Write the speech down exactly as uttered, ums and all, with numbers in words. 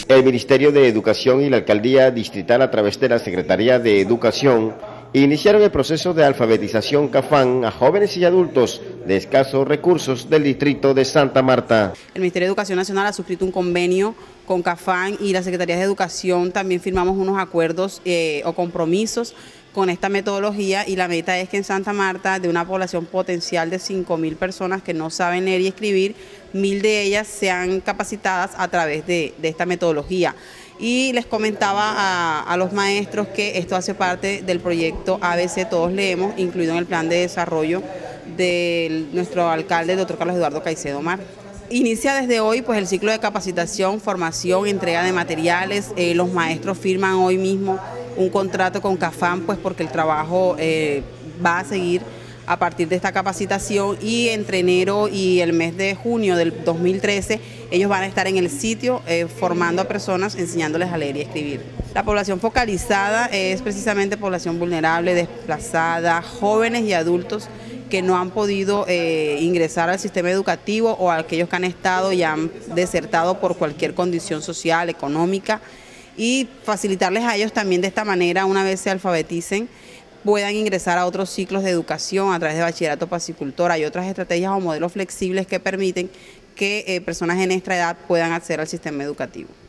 El Ministerio de Educación y la Alcaldía Distrital, a través de la Secretaría de Educación, iniciaron el proceso de alfabetización CAFAN a jóvenes y adultos de escasos recursos del distrito de Santa Marta. El Ministerio de Educación Nacional ha suscrito un convenio con CAFAN y la Secretaría de Educación también firmamos unos acuerdos eh, o compromisos con esta metodología, y la meta es que en Santa Marta, de una población potencial de cinco mil personas que no saben leer y escribir, mil de ellas sean capacitadas a través de, de esta metodología. Y les comentaba a, a los maestros que esto hace parte del proyecto A B C Todos Leemos, incluido en el plan de desarrollo de nuestro alcalde, el doctor Carlos Eduardo Caicedo Mar. Inicia desde hoy pues el ciclo de capacitación, formación, entrega de materiales. Eh, los maestros firman hoy mismo un contrato con CAFAN, pues porque el trabajo eh, va a seguir a partir de esta capacitación, y entre enero y el mes de junio del dos mil trece ellos van a estar en el sitio eh, formando a personas, enseñándoles a leer y escribir. La población focalizada es precisamente población vulnerable, desplazada, jóvenes y adultos que no han podido eh, ingresar al sistema educativo, o aquellos que han estado y han desertado por cualquier condición social, económica, y facilitarles a ellos también de esta manera, una vez se alfabeticen, puedan ingresar a otros ciclos de educación a través de bachillerato pacicultor. Hay otras estrategias o modelos flexibles que permiten que eh, personas en nuestra edad puedan acceder al sistema educativo.